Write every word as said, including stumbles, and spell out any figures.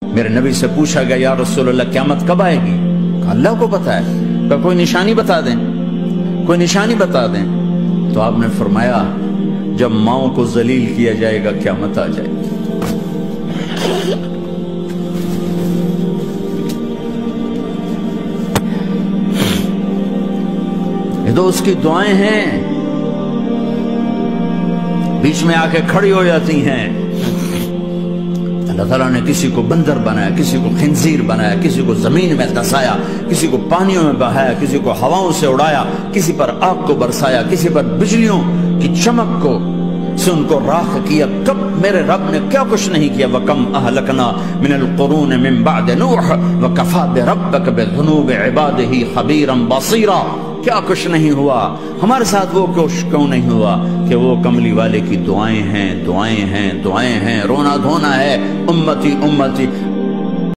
میرے نبی سے پوچھا گیا یا رسول اللہ قیامت کب آئے گی؟ کہا اللہ کو پتا ہے۔ کہا کوئی نشانی بتا دیں، کوئی نشانی بتا دیں۔ تو آپ نے فرمایا جب ماؤں کو ذلیل کیا جائے گا قیامت آ جائے گی۔ یہ تو اس کی دعائیں ہیں، بیچ میں آ کے کھڑی ہو جاتی ہیں۔ اللہ تعالیٰ نے کسی کو بندر بنایا، کسی کو خنزیر بنایا، کسی کو زمین میں دسایا، کسی کو پانیوں میں بہایا، کسی کو ہواؤں سے اڑایا، کسی پر آگ کو برسایا، کسی پر بجلیوں کی چمک کو سے ان کو راکھ کیا۔ کب میرے رب نے کیا کچھ نہیں کیا۔ وَكَمْ أَهْلَكْنَا مِنَ الْقُرُونِ مِنْ بَعْدِ نُوحٍ وَكَفَى بِرَبِّكَ بِذُنُوبِ عِبَادِهِ خَبِيرًا بَصِيرًا۔ کیا کچھ نہیں ہوا ہمارے ساتھ، وہ کچھ کیوں نہیں ہوا کہ وہ کملی والے کی دعائیں ہیں، دعائیں ہیں، دعائیں ہیں، رونا دھونا ہے، امتی امتی۔